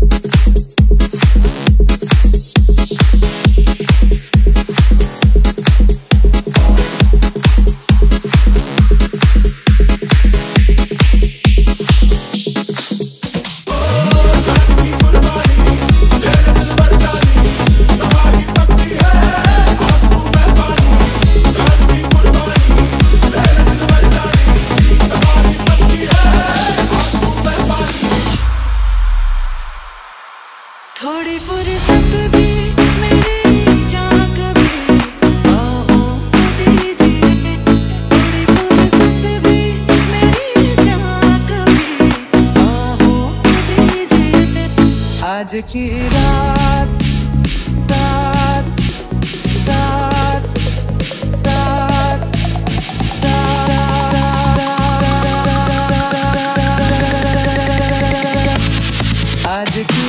थोड़ी फुर्सत भी मेरी जहाँ कभी आओ दीजिए, थोड़ी फुर्सत भी मेरी जहाँ कभी आओ दीजिए। आज की रात रात रात रात आज की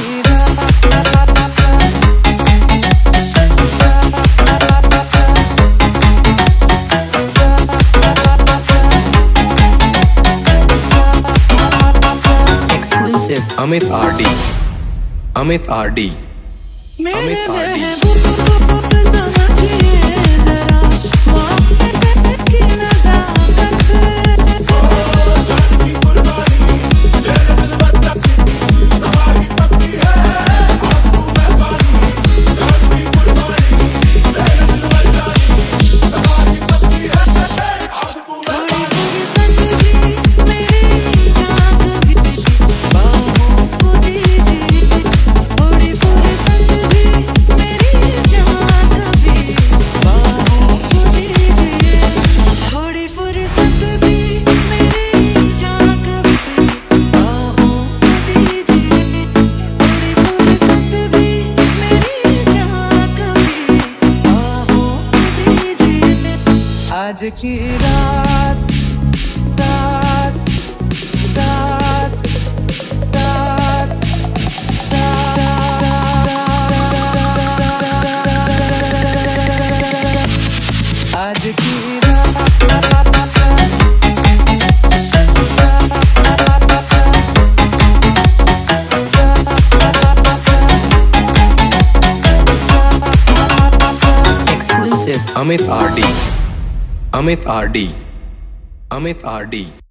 Exclusive Amit RD Amit RD मेरे Amit RD महबूब समझिए जरा मोहब्बत की नज़ाकत। आज की रात रात रात रात आज की Exclusive Amit RD Amit RD Amit RD